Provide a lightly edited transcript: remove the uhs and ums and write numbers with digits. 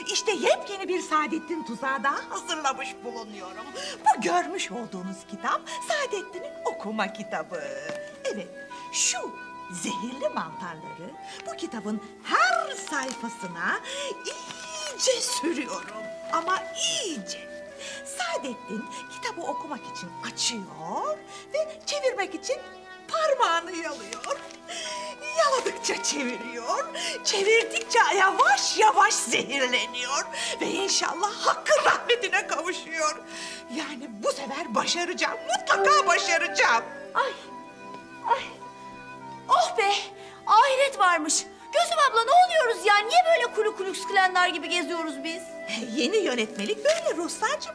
İşte yepyeni bir Saadettin tuzağı daha hazırlamış bulunuyorum. Bu görmüş olduğunuz kitap Saadettin'in okuma kitabı. Evet, şu zehirli mantarları bu kitabın her sayfasına iyice sürüyorum. Ama iyice. Saadettin kitabı okumak için açıyor ve çevirmek için parmağını yalıyor. Yaladıkça çeviriyor, çevirdikçe yavaş yavaş zehirleniyor ve inşallah Hakk'ın rahmetine kavuşuyor. Yani bu sefer başaracağım, mutlaka başaracağım. Ay, ay. Oh be, ahiret varmış. Gözüm abla ne oluyoruz ya? Niye böyle kulu kuluks klanlar gibi geziyoruz biz? Yeni yönetmelik böyle Ruhsar'cığım.